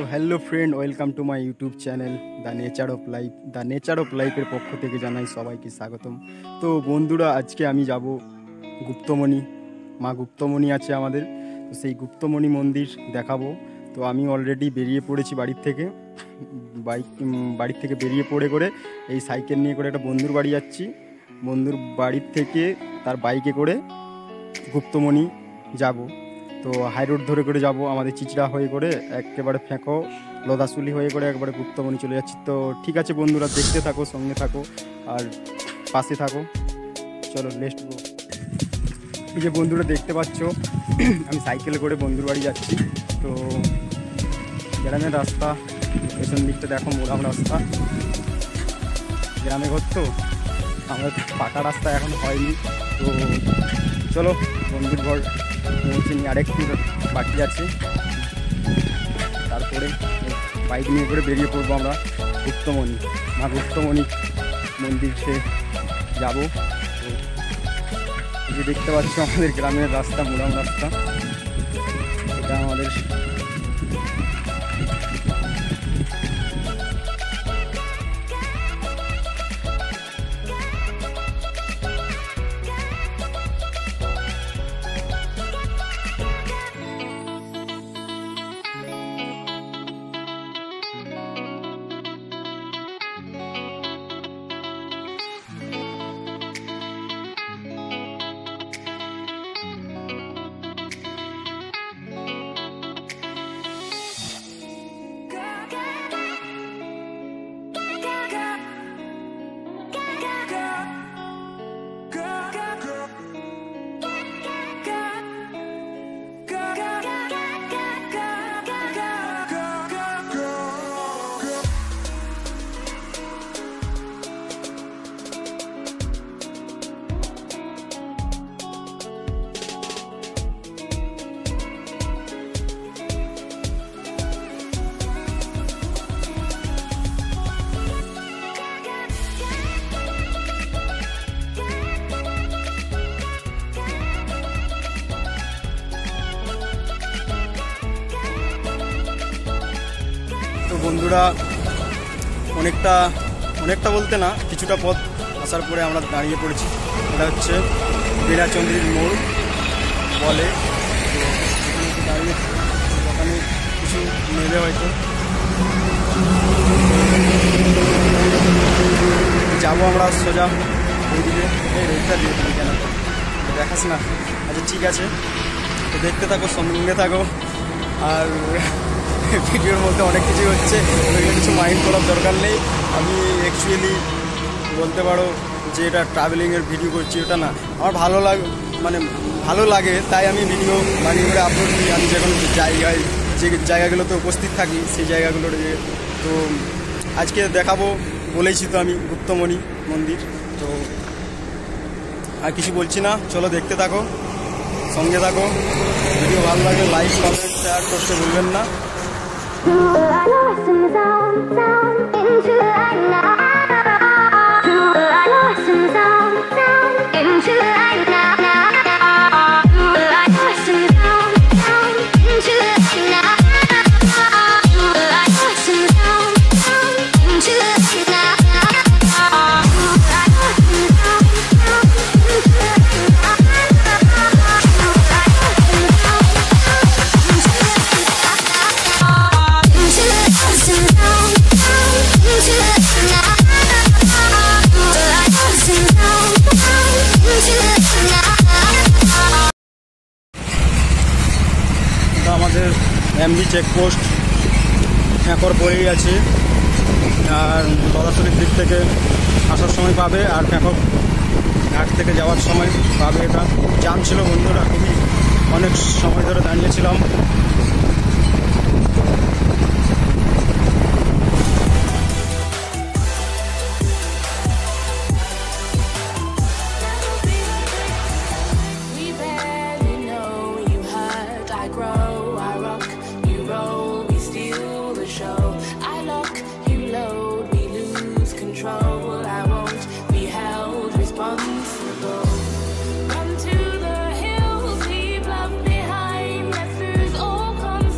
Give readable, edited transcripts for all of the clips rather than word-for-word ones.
Hello friend, welcome to my YouTube channel the nature of life. The nature of লাইফের পক্ষ থেকে জানাই সবাইকে স্বাগতম। তো বন্ধুরা, আজকে আমি যাব গুপ্তমণি। মা গুপ্তমণি আছে আমাদের, তো সেই গুপ্তমণি মন্দির দেখাবো। তো আমি অলরেডি বেরিয়ে পড়েছি বাড়ির থেকে, বাড়ির থেকে বেরিয়ে পড়ে করে এই সাইকেল নিয়ে করে একটা বন্ধুর বাড়ি যাচ্ছি। বন্ধুর বাড়ির থেকে তার বাইকে করে গুপ্তমণি যাব। তো হাই রোড ধরে করে যাব, আমাদের চিচড়া হয়ে করে একেবারে ফেঁকো লদাসুলি হয়ে করে একবারে গুপ্তমণি চলে যাচ্ছি। তো ঠিক আছে বন্ধুরা, দেখতে থাকো, সঙ্গে থাকো আর পাশে থাকো। চলো লেটস গো। এই যে বন্ধুরা দেখতে পাচ্ছ, আমি সাইকেলে করে বন্ধুর বাড়ি যাচ্ছি। তো গ্রামের রাস্তা, পেছন দিকটা দেখো মোড়াম রাস্তা, গ্রামে ঘর তো, আমরা পাকা রাস্তা এখন হয়নি। তো চলো বন্ধুর ঘর পৌঁছে নিয়ে আরেকটু বাকি আছে, তারপরে বাইক নিয়ে করে বেরিয়ে পড়বো আমরা গুপ্তমণি। মা গুপ্তমণি মন্দির সে যাবো। তো এই যে দেখতে পাচ্ছ আমাদের গ্রামের রাস্তা, মোড়াম রাস্তা, এটা আমাদের বন্ধুরা অনেকটা বলতে না, কিছুটা পথ আসার পরে আমরা দাঁড়িয়ে পড়েছি। এটা হচ্ছে বীরাচন্দ্রীর মোড় বলে। তো এখানে দাঁড়িয়ে দোকানে কিছু নেবে হয়তো, যাবো আমরা সোজা ওইদিকে। এই রেটটা দিয়ে দিই কেন, দেখাস না? আচ্ছা ঠিক আছে, তো দেখতে থাকো, সঙ্গে থাকো। আর ভিডিওর মধ্যে অনেক কিছু হচ্ছে, ওইগুলো কিছু মাইন্ড করার দরকার নেই। আমি অ্যাকচুয়ালি বলতে পারো যে এটা ট্রাভেলিংয়ের ভিডিও করছি, ওটা না, আমার ভালো লাগে, তাই আমি ভিডিও বানিয়ে করে আপলোড দিই। আমি যখন যে জায়গাগুলোতে উপস্থিত থাকি সেই জায়গাগুলোর। তো আজকে দেখাবো বলেছি তো আমি গুপ্তমণি মন্দির। তো আর কিছু বলছি না, চলো দেখতে থাকো, সঙ্গে থাকো। ভিডিও ভালো লাগে লাইক কমেন্ট শেয়ার করতে ভুলবেন না। আমাদের এমবি চেকপোস্ট একর পরেই আছে, আর লদাসুলির দিক থেকে আসার সময় পাবে, আর ফ্যাঁকক ঘাট থেকে যাওয়ার সময় পাবে। এটা জাম ছিল বন্ধুরা, খুবই অনেক সময় ধরে দাঁড়িয়েছিলাম। I won't be held responsible. Run to the hills, leave love behind. Let's lose all concept.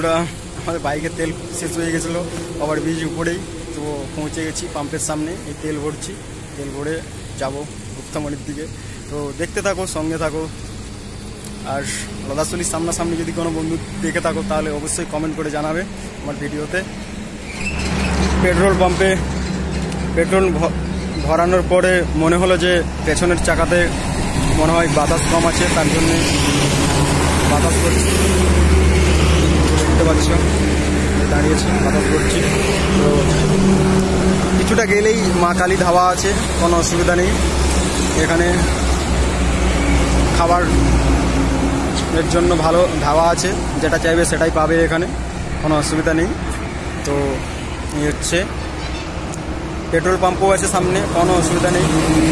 বন্ধুরা, আমাদের বাইকের তেল শেষ হয়ে গেছিলো ওভার ব্রিজ উপরেই। তো পৌঁছে গেছি পাম্পের সামনে, এই তেল ভরছি, তেল ভরে যাব গুপ্তমণির দিকে। তো দেখতে থাকো, সঙ্গে থাকো। আর লদাশলীর সামনাসামনি যদি কোনো বন্ধু দেখে থাকো তাহলে অবশ্যই কমেন্ট করে জানাবে আমার ভিডিওতে। পেট্রোল পাম্পে পেট্রোল ভরানোর পরে মনে হলো যে পেছনের চাকাতে মনে হয় বাতাস কম আছে, তার জন্যে বাতাস করছি। দেখতে পাচ্ছ দাঁড়িয়েছি, বাতাস করছি। তো কিছুটা গেলেই মা কালী ধাবা আছে, কোনো অসুবিধা নেই। এখানে খাবার এর জন্য ভালো ধাবা আছে, যেটা চাইবে সেটাই পাবে এখানে, কোনো অসুবিধা নেই। তো এই হচ্ছে পেট্রোল পাম্পও আছে সামনে, কোনো অসুবিধা নেই।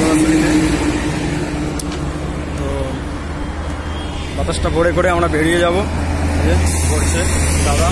তো বাতাসটা ভরে করে আমরা বেরিয়ে যাব। পড়ছে দাদা।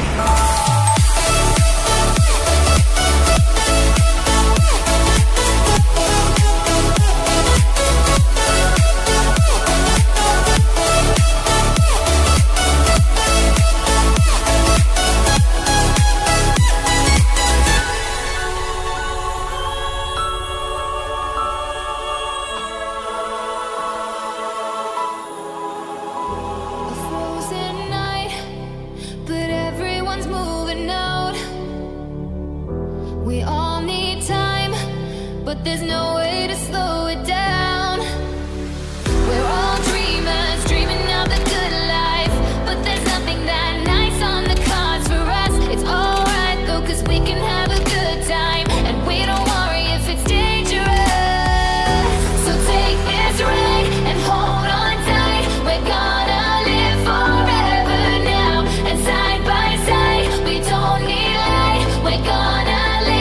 We all need time, but there's no way to slow it down. We're all dreamers, dreaming of the good life, but there's nothing that nice on the cards for us. It's alright though, 'cause we can have a good time, and we don't worry if it's dangerous. So take this ride and hold on tight. We're gonna live forever now, and side by side, we don't need light. We're gonna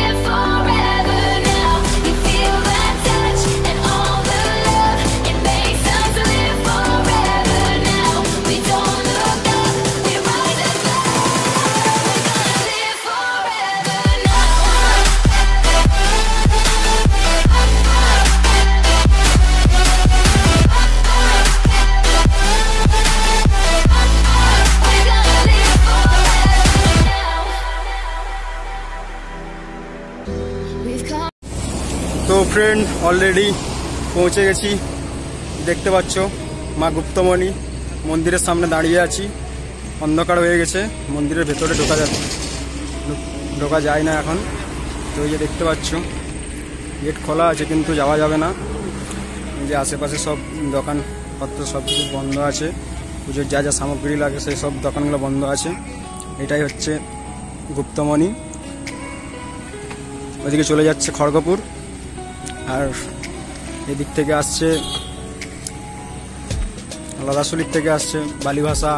তো friend already পৌঁছে গেছি। দেখতে পাচ্ছ মা গুপ্তমণি মন্দিরের সামনে দাঁড়িয়ে আছি। অন্ধকার হয়ে গেছে, মন্দিরের ভেতরে ঢোকা যায় না এখন। তো এই যে দেখতে পাচ্ছ গেট খোলা আছে কিন্তু যাওয়া যাবে না। এই যে আশেপাশে সব দোকানপত্র সব কিছু বন্ধ আছে, পুজোর যা যা সামগ্রী লাগে সেই সব দোকানগুলো বন্ধ আছে। এটাই হচ্ছে গুপ্তমণি। ওইদিকে চলে যাচ্ছে খড়গপুর, আর এদিক থেকে আসছে লদাশলীর থেকে আসছে বালিভাষা।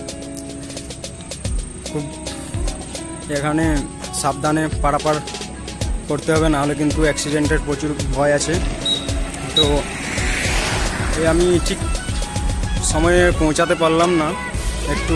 খুব এখানে সাবধানে পারাপার করতে হবে, নাহলে কিন্তু অ্যাক্সিডেন্টের প্রচুর ভয় আছে। তো আমি ঠিক সময়ে পৌঁছাতে পারলাম না, একটু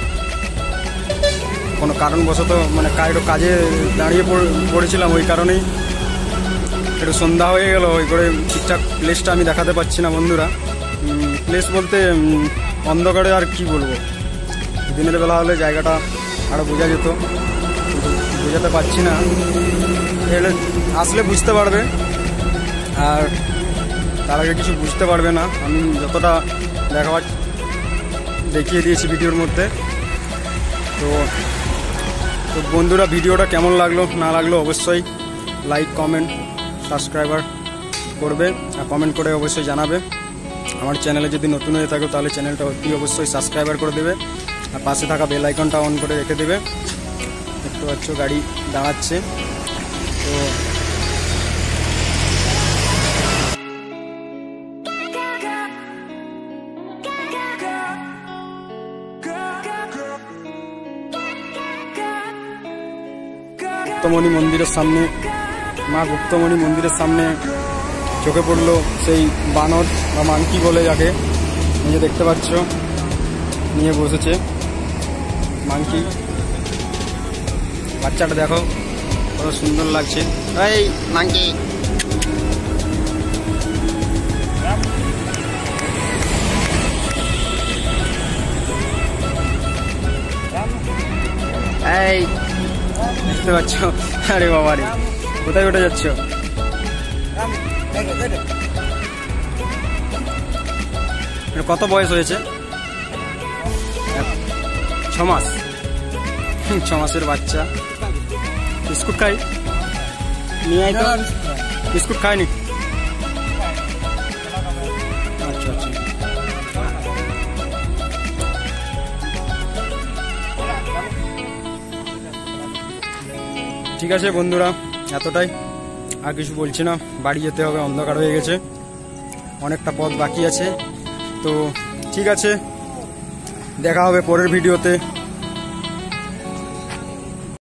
কোনো কারণবশত মানে কাজে দাঁড়িয়ে পড়েছিলাম, ওই কারণেই একটু সন্ধ্যা হয়ে গেল। ওই করে ঠিকঠাক প্লেসটা আমি দেখাতে পারছি না বন্ধুরা। প্লেস বলতে অন্ধকারে আর কি বলবো, দিনের বেলা হলে জায়গাটা আরও বোঝা যেত, কিন্তু বোঝাতে পারছি না। এলে আসলে বুঝতে পারবে, আর তার আগে কিছু বুঝতে পারবে না। আমি যতটা দেখিয়ে দিয়েছি ভিডিওর মধ্যে। তো বন্ধুরা ভিডিওটা কেমন লাগলো না লাগলো অবশ্যই লাইক, কমেন্ট, সাবস্ক্রাইবার করবে, আর কমেন্ট করে অবশ্যই জানাবে। আমার চ্যানেলে যদি নতুন হয়ে থাকো তাহলে চ্যানেলটা অবশ্যই সাবস্ক্রাইবার করে দেবে, আর পাশে থাকা বেল আইকনটা অন করে রেখে দেবে। দেখতে পাচ্ছ গাড়ি দাঁড়াচ্ছে। তো গুপ্তমণি মন্দিরের সামনে, মা গুপ্তমণি মন্দিরের সামনে চোখে পড়লো সেই বানর বা মানকি বলে যাকে, এই যে দেখতে পাচ্ছ নিয়ে বসেছে মানকি। বাচ্চাটা দেখো কত সুন্দর লাগছে। এই মানকি দেখতে পাচ্ছ। আরে বাবা রে, কোথায় উঠে যাচ্ছ? কত বয়স হয়েছে? 6 মাস। 6 মাসের বাচ্চা। বিস্কুট খাই? নিয়ে আয় তো। বিস্কুট খায়নি? আচ্ছা আচ্ছা। ঠিক আছে বন্ধুরা, এতটাই, আর কিছু বলছি না। বাড়ি যেতে হবে, অন্ধকার হয়ে গেছে, অনেকটা পথ বাকি আছে। তো ঠিক আছে, দেখা হবে পরের ভিডিওতে।